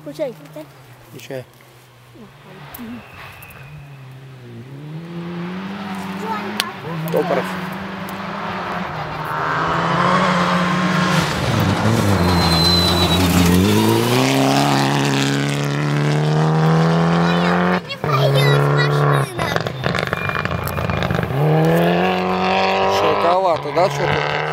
Включай. Включай. Топоров. Не боюсь машинок. Широковато, да, что-то?